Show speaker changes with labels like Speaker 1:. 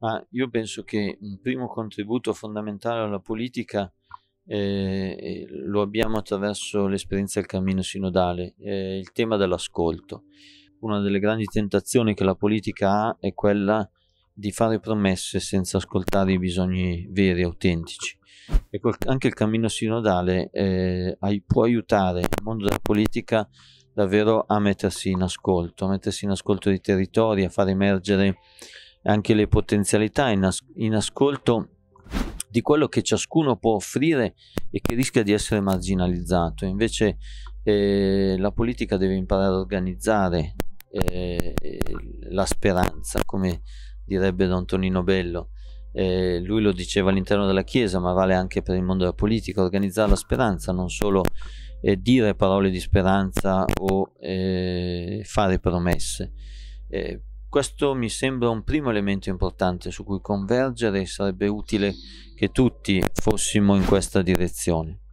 Speaker 1: Ma io penso che un primo contributo fondamentale alla politica lo abbiamo attraverso l'esperienza del cammino sinodale, il tema dell'ascolto. Una delle grandi tentazioni che la politica ha è quella di fare promesse senza ascoltare i bisogni veri, autentici. E anche il cammino sinodale può aiutare il mondo della politica davvero a mettersi a mettersi in ascolto dei territori, a far emergere anche le potenzialità in ascolto di quello che ciascuno può offrire e che rischia di essere marginalizzato. Invece la politica deve imparare a organizzare la speranza, come direbbe Don Tonino Bello. Lui lo diceva all'interno della Chiesa, ma vale anche per il mondo della politica: organizzare la speranza, non solo dire parole di speranza o fare promesse. Questo mi sembra un primo elemento importante su cui convergere, e sarebbe utile che tutti fossimo in questa direzione.